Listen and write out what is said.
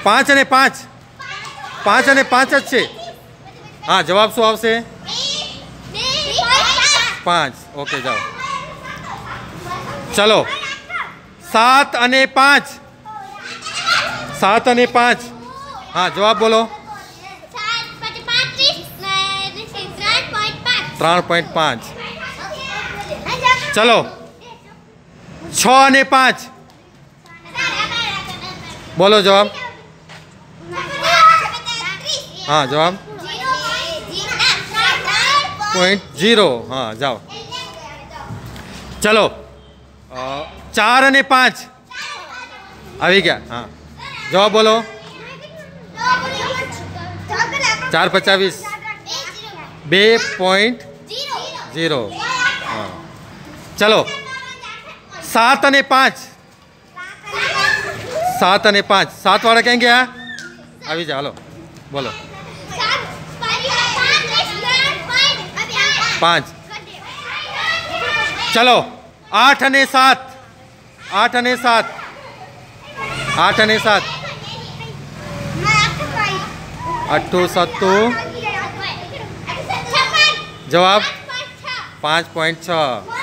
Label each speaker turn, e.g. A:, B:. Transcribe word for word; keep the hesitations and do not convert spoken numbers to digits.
A: પાંચ અને પાંચ પાંચ અને પાંચ જ છે. હા, જવાબ શું આવશે? પાંચ. ઓકે, જાઓ. ચલો, સાત અને પાંચ. સાત અને પાંચ. હા, જવાબ બોલો. ત્રણ પોઈન્ટ પાંચ. ચલો, છ અને પાંચ. બોલો જવાબ. હા, જવાબ પોઈન્ટ જીરો. હા, જાઓ. ચલો, ચાર અને પાંચ આવી ગયા. હા, જવાબ બોલો. ચાર પચાવીસ. બે પોઈન્ટ જીરો. હા, ચલો, સાત અને પાંચ. સાત અને પાંચ. સાત વાળા ક્યાં ગયા? આવી જાઓ, હાલો બોલો. પાંચ. ચલો, આઠ અને સાત. આઠ અને સાત. આઠ અને સાત. અઠ્ઠું સત્તું. જવાબ પાંચ પોઈન્ટ છ.